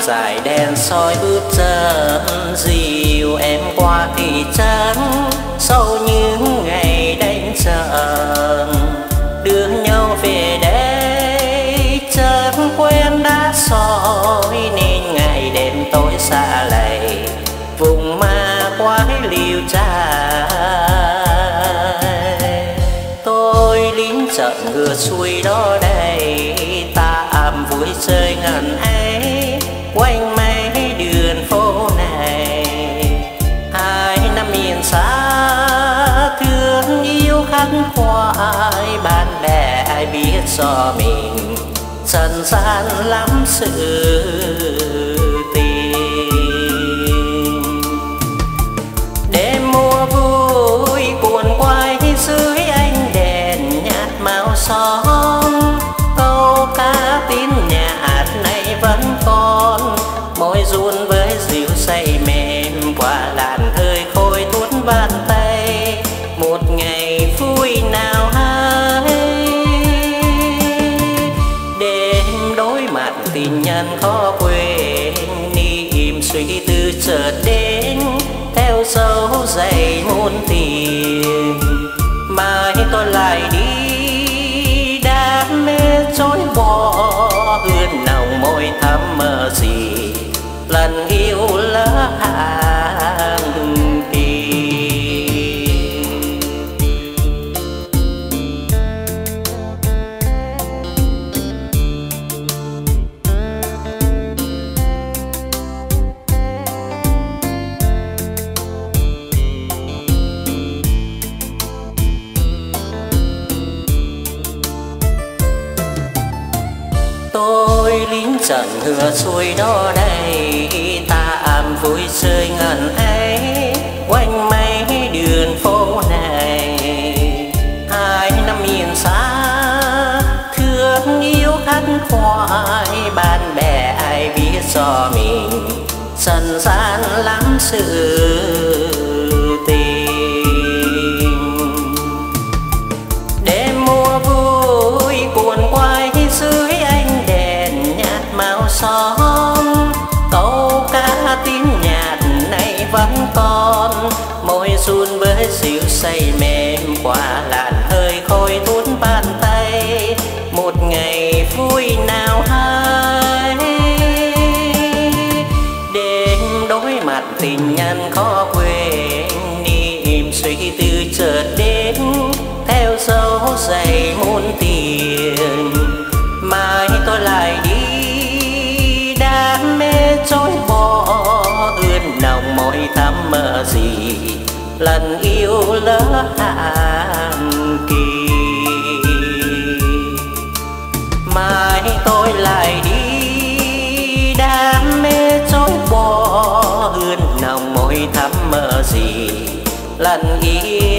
dài đèn soi bước chân dìu em qua thị trấn sau những ngày đánh trận đưa nhau về đây. Chân quen đã soi nên ngày đêm tối xa lầy vùng ma quái liêu trai. Tôi lính trận ngựa xuôi đó đây tạm vui chơi ngần ấy quanh mấy đường phố này. 2 năm miền xa thương yêu khắc khoải bạn bè ai biết cho mình trần gian lắm sự tình. Đêm mùa vui cuộn quay dưới ánh đèn nhạt màu son, câu cá tín nhạt này vẫn còn môi run với dịu say mềm qua làn hơi khôi tuốt bàn tay. Một ngày vui nào hay đêm đối mặt tình nhân khó quên, niềm suy tư chợt đến theo dấu giày muôn tiền. Mai tôi lại đi đam mê trôi bỏ hương nồng môi thắm mơ gì lần yêu lỡ hàng tiền. Tôi lính trận ngựa xuôi đó đây tạm vui chơi ngần ấy quanh mấy đường phố này. 2 năm miền xa thương yêu khắc khoải bạn bè ai biết cho mình trần gian lắm sự tình. Đêm mùa vui cuộn quay dưới ánh đèn nhạt màu son, câu cá tín nhạt này vẫn còn môi run với dịu say mềm qua làn hơi khôi tuốt bàn tay. Một ngày vui nào hay đêm đối mặt tình nhân khó quên, niềm suy tư chợt đến theo dấu giày muôn tiền. Mai tôi lại đi đam mê trôi bỏ ươn nồng môi thắm mơ gì lần yêu lỡ hàng kỳ. Mai tôi lại đi đam mê trôi bỏ ươn nồng môi thắm mơ gì lần yêu